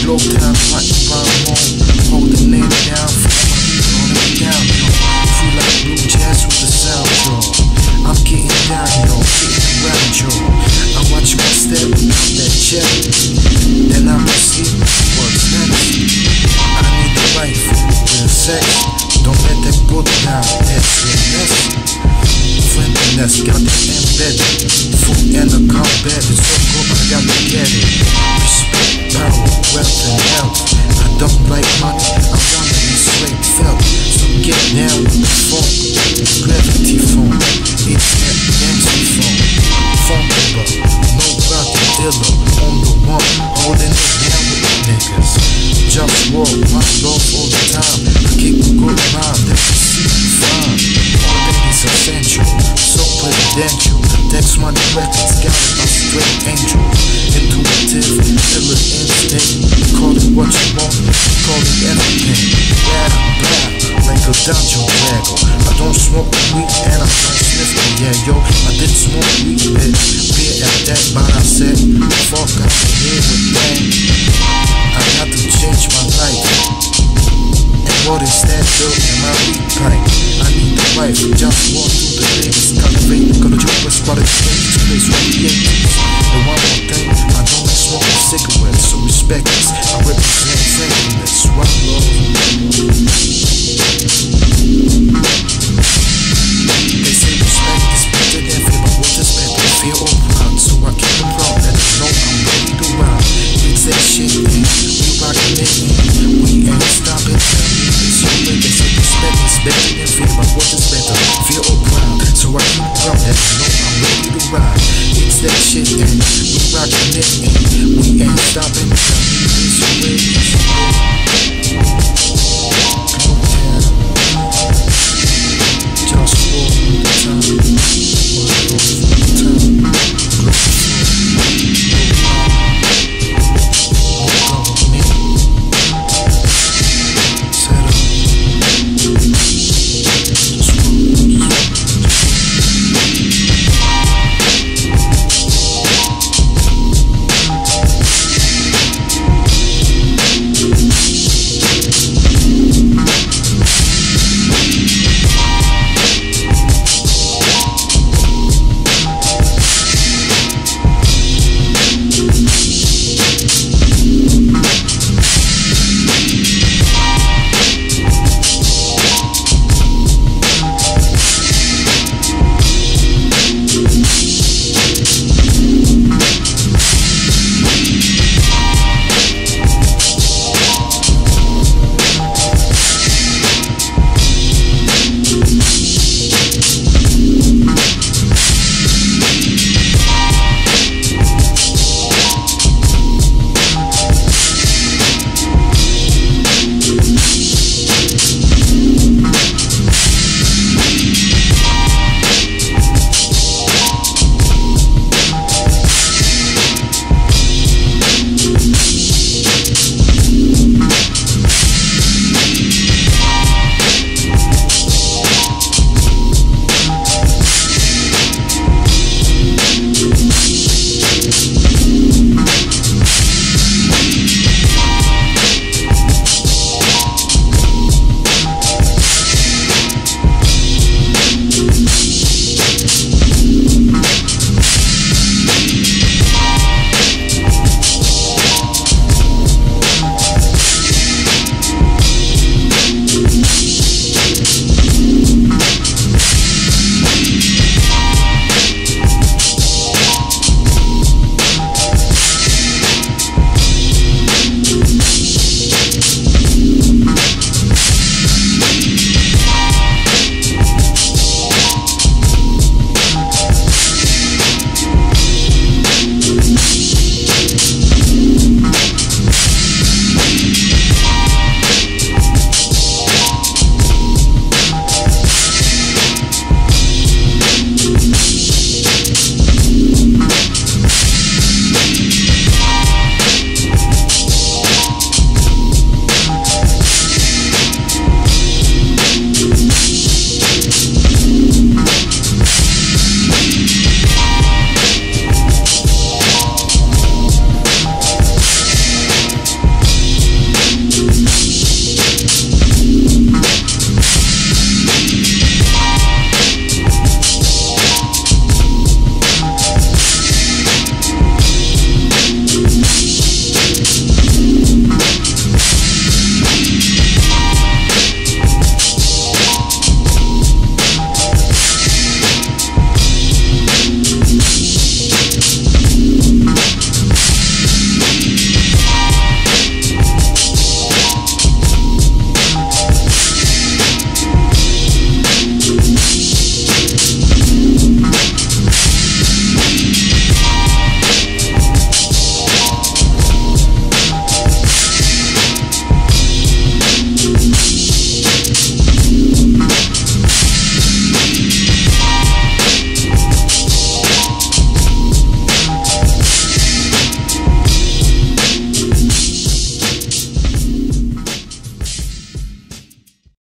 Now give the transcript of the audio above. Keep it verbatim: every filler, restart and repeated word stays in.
flow time, like rhyme on, holding it down, holding it down, yo. Feel like blue jazz with the sound, yo. I'm getting down, yo, getting around, yo. I watch my step, that check, then I proceed. What's next? I need a wife, real sex. Don't let that go down, that's it, that's friendliness, got it embedded. Food and a combat, it's so good, I got to get it. Respect, power, wealth, and health. I don't like money, I want to be straight felt. So get down with the funk, gravity phone. It's that dancing phone. Phone number, no rocky dealer. On the one, holding it down with the niggas. JustWar, OneLove all the time. I keep a good mind, that's a secret fine. All that is essential, so presidential. Text money records, got it, I'm straight angel. Intuitive, iller instinct. Call it what you want, call it everything. Yeah, blah, like a dungeon dragger. I don't smoke weed and I don't sniff it, yeah, yo. I did smoke weed, bitch. Beer at that, but I said, fuck, I'm here with that. I got to change my life. And what is that girl in my weed pipe? I need a wife, just walk through the latest cultivate. Gonna jump a spot at the place, place radiates. And one more thing, I don't like smoking cigarettes, so respect this. I represent friendliness, one love. They say respect is better than fear, but what is better? Fear or pride, so I keep it proud that I know I'm ready to ride. It's that shit, man. We rockin' it, man. We ain't stopping. It's your way. They say respect is better than fear, but what is better? Fear or pride, so I keep it proud that I know I'm ready to ride. It's that shit, man. We rockin' it, man. We ain't stopping. It's your way. It's your way.